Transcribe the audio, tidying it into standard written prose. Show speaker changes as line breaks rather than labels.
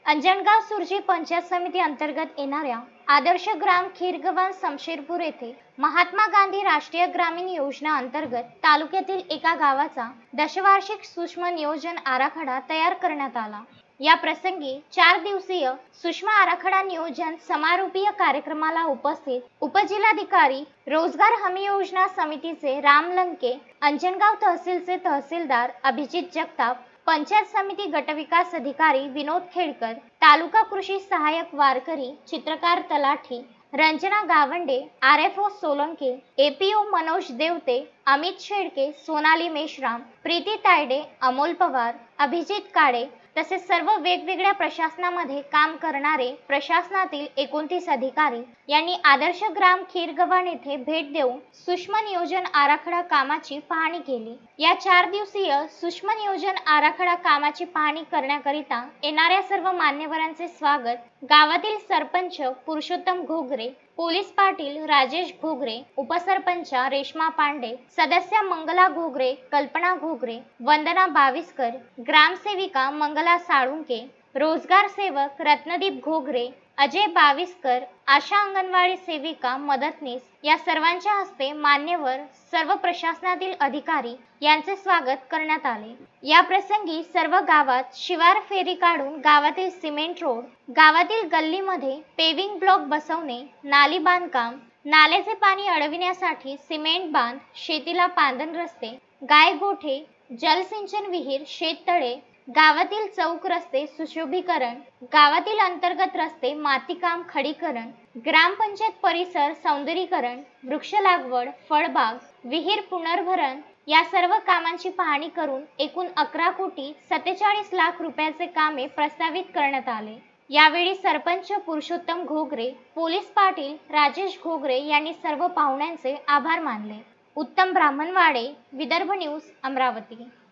अंजनगाव सुरजी पंचायत समिती अंतर्गत येणाऱ्या आदर्श ग्राम खीरगव्हाण शमशेरपूर येथे महात्मा गांधी राष्ट्रीय ग्रामीण योजना अंतर्गत तालुक्यातील एका गावाचा दशवार्षिक सूक्ष्म नियोजन आराखडा तयार करण्यात आला। या प्रसंगी 4 दिवसीय सूक्ष्म आराखडा नियोजन समारोपीय कार्यक्रमाला उपस्थित उपजिल्हाधिकारी रोजगार हमी योजना समितीचे राम लंके, अंजनगाव तहसीलचे तहसीलदार अभिजित जगताप, पंचायत समिती गटविकास अधिकारी विनोद खेडकर, तालुका कृषी सहाय्यक वारकरी चित्रकार तलाठी रंजना गावंडे, आरएफओ सोलंके, एपीओ मनोज देवते, अमित शेडके, सोनाली मेश्राम, प्रीती तायडे, अमोल पवार, अभिजित काळे तसेच सर्व वेगवेगळ्या प्रशासनामध्ये काम करणारे प्रशासनातील 29 अधिकारी यांनी आदर्श ग्राम खीरगव्हाण येथे भेट देऊन सूक्ष्म नियोजन आराखडा कामाची पाहणी केली। या 4 दिवसीय सूक्ष्म नियोजन आराखडा कामाची पाहणी करण्याकरिता येणाऱ्या सर्व मान्यवरांचे स्वागत गावातील सरपंच पुरुषोत्तम घोगरे, पोलीस पाटील राजेश घोगरे, उपसरपंच रेश्मा पांडे, सदस्य मंगला घोगरे, कल्पना घोगरे, वंदना बाविस्कर, ग्रामसेविका मंगला साळुंके, रोजगार सेवक रत्नदीप घोगरे, अजय बाविस्कर, आशा अंगणवाडी सेविका मदतनीस या सर्वांच्या हस्ते मान्यवर सर्व प्रशासनातील अधिकारी यांचे स्वागत करण्यात आले। या प्रसंगी सर्व गावात शिवार फेरी काढून गावातील सिमेंट रोड, गावातील गल्लीमध्ये पेविंग ब्लॉक बसवणे, नाली बांधकाम, नाल्याचे पाणी अडविण्यासाठी सिमेंट बांध, शेतीला पांदन रस्ते, गाय गोठे, जलसिंचन विहीर, शेततळे, गावातील चौक रस्ते सुशोभीकरण, गावातील अंतर्गत रस्ते मातीकाम खडीकरण, ग्रामपंचायत परिसर सौंदर्यीकरण, वृक्ष लागवड, फळबाग, विहीर पुनर्भरण या सर्व कामांची पाहणी करून एकूण 11,47 लाख रुपयाचे कामे प्रस्तावित करण्यात आले। यावेळी सरपंच पुरुषोत्तम घोगरे, पोलीस पाटील राजेश घोगरे यांनी सर्व पाहुण्यांचे आभार मानले। उत्तम ब्राह्मणवाडे, विदर्भ न्यूज, अमरावती।